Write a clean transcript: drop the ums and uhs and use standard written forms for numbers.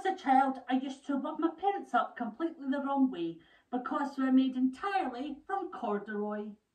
a child, I used to rub my parents up completely the wrong way because they were made entirely from corduroy.